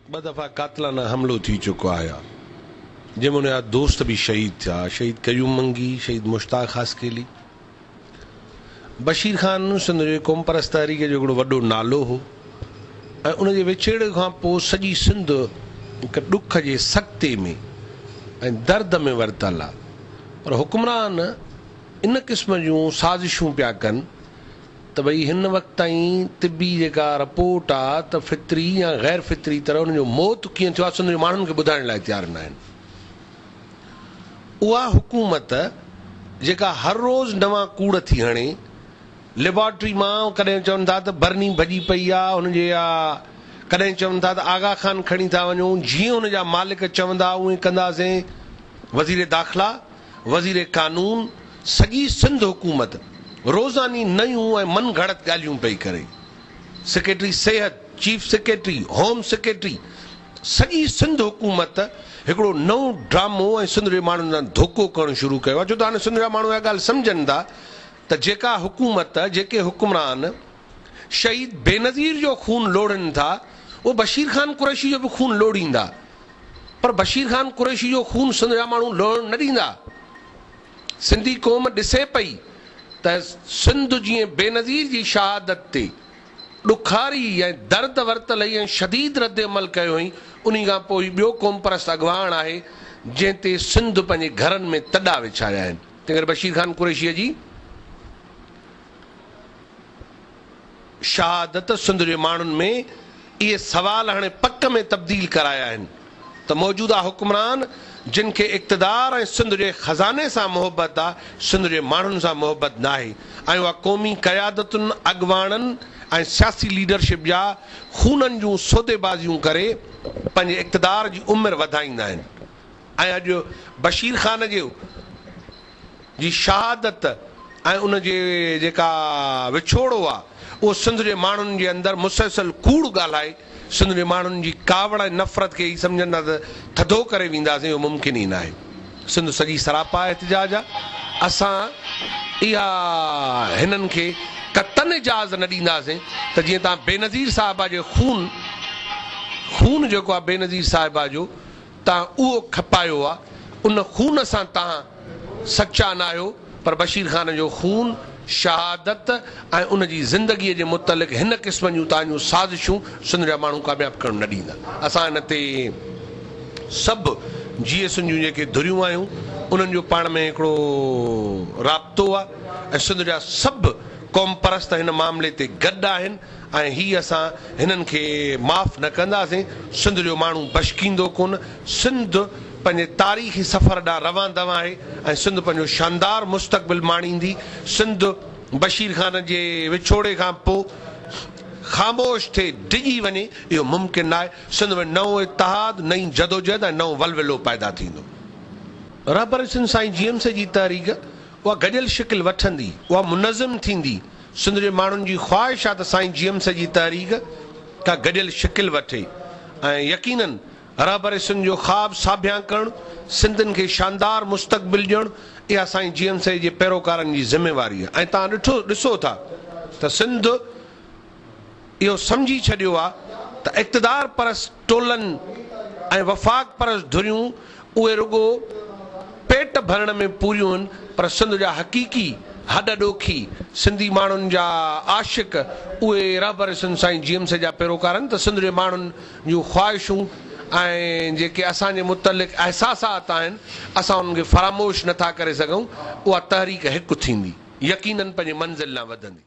ब दफ़ा कातलाना हमलो थी चुको है जंहिंमें उनजा दोस्त भी शहीद थिया। शहीद कयूम मंगी, शहीद मुश्ताक हासकेली, बशीर खान सिंध जे क़ौम परस्त तहरीक जो हिकिड़ो वॾो नालो हो ऐं उनजे विछेड़े खां पोइ सॼी सिंध हिकु ॾुख जे सख़्ते में ऐं दर्द में वरितल आहे। पर हुक्मरान इन क़िस्म जूं साज़िशूं पिया कनि त भई हिन वक़्त ताईं तिबी जेका रिपोर्ट आहे त फितरी या ग़ैर फितरी तरह उनजो मौत कीअं थियो आहे सिंध जे माण्हुनि खे ॿुधाइण लाइ तयारु न आहिनि। उहा हुकूमत जेका हर रोज़ नवां कूड़ थी हणे, लेबॉर्ट्री मां कॾहिं चवनि था त बरनी भॼी पई आहे हुनजे, या कॾहिं चवनि था त आगा खान खणी था वञूं, जीअं हुनजा मालिक चवंदा उहे कंदासीं। वज़ीर दाख़िला, वज़ीर कानून, सॼी सिंध हुकूमत रोज़ानी नयूं ऐं मन घड़त ॻाल्हियूं पई करे। सेक्रेटरी सिहत, चीफ सेक्रेटरी, होम सेक्रेटरी, सॼी सिंध हुकूमत हिकिड़ो नओं ड्रामो ऐं सिंध जे माण्हुनि सां धोखो करणु शुरू कयो आहे। छो त हाणे सिंध जा माण्हू इहा ॻाल्हि सम्झनि था त जेका हुकूमत, जेके हुक्मरान शहीद बेनज़ीर जो खून लोड़नि था उहो बशीर खान कुरैशी जो बि खून लोड़ींदा, पर बशीर खान कुरैशी जो खून सिंध जा माण्हू लोड़ण न ॾींदा। सिंधी क़ौम ॾिसे पई त सिंध जीअं बेनज़ीर जी शहादत ते ॾुखारी ऐं दर्द वरितल ऐं शदीद रद्द अमल कयो हुई, उन खां पोइ ॿियो क़ौम परस्त अॻवान आहे जंहिं ते सिंध पंहिंजे घरनि में तॾा विछाया आहिनि। तंहिं करे बशीर खान कुरैशीअ जी शहादत सिंध जे माण्हुनि में इहे सवाल हाणे पक में तब्दील कराया आहिनि त मौजूदा हुक्मरान जिन खे इक़्तिदार ऐं सिंध जे ख़ज़ाने सां मोहबत आहे, सिंध जे माण्हुनि सां मोहबत न आहे। ऐं उहा क़ौमी क़यादतुनि, अॻवाननि ऐं सियासी लीडरशिप जा खूननि जूं सौदेबाज़ियूं करे पंहिंजे इक़्तिदार जी उमिरि वधाईंदा आहिनि। ऐं अॼु बशीर खान जी शहादत ऐं उनजे जेका विछोड़ो आहे उहो सिंध जे माण्हुनि जे अंदरि मुसलसल कूड़ ॻाल्हाए सिंध जे माण्हुनि जी कावड़ ऐं नफ़रत खे ई सम्झंदा त थधो करे वेंदासीं, इहो मुमकिन ई न आहे। सिंध सॼी सरापा एहतिजाज आहे। असां इहा हिननि खे कतन इजाज़ न ॾींदासीं त जीअं तव्हां बेनज़ीर साहिबा जो खून जेको आहे बेनज़ीर साहिबा जो तव्हां उहो खपायो आहे, उन खून सां तव्हां सचा न आहियो, पर बशीर खान जो खून, शहादत ऐं उनजी ज़िंदगीअ जे मुतलिक़ हिन क़िस्म जूं तव्हांजूं साज़िशूं सिंध जा माण्हू कामयाबु करणु न ॾींदा। असां हिन ते सभु GS जूं जेके धुरियूं आहियूं उन्हनि जो पाण में हिकिड़ो राब्तो आहे ऐं सिंध जा सभु क़ौम परस्त हिन मामले ते गॾु आहिनि ऐं हीअ असां हिननि खे माफ़ न कंदासीं। सिंध जो माण्हू बशकींदो कोन, सिंध पंहिंजे तारीख़ी सफ़र ॾांहुं रवां दवां आहे ऐं सिंध पंहिंजो शानदार मुस्तक़बिल माणींदी। सिंध बशीर खान जे विछोड़े खां पोइ ख़ामोश थिए, डिॼी वञे, इहो मुमकिन न आहे। सिंध में नओं इतिहाद, नई जदोजहद ऐं नओं वलवलो पैदा थींदो। रहबर सिंध साईं GMC जी तहरीक उहा गॾियल शिकिल वठंदी, उहा मुनज़िम थींदी। सिंध जे माण्हुनि जी ख़्वाहिश आहे त साईं GMC जी तहरीक का गॾियल शिकिल वठे ऐं यकीनन रहबर सिंध जो ख़्वाब साबिया करणु, सिंधियुनि खे शानदार मुस्तक़बिल ॾियणु, इहा साईं GMC जे पैरोकारनि जी ज़िम्मेवारी आहे। ऐं तव्हां ॾिसो था त सिंध इहो सम्झी छॾियो आहे त इक़्तिदार परस्त टोलनि ऐं वफ़ाक़ परस्त धुरियूं उहे रुॻो पेट भरण में पूरियूं आहिनि, पर सिंध जा हक़ीक़ी हॾ ॾोखी सिंधी माण्हुनि जा आशिक़ उहे रहबर सिंध साईं GMC जा पैरोकार आहिनि। त सिंध जे माण्हुनि जूं ख़्वाहिशूं ऐं जेके असांजे मुतलिक़ अहसासात आहिनि असां उन्हनि खे फ़रामोश नथा करे सघूं। उहा तहरीक हिकु थींदी, यकीनन पंहिंजे मंज़िल लाइ वधंदी।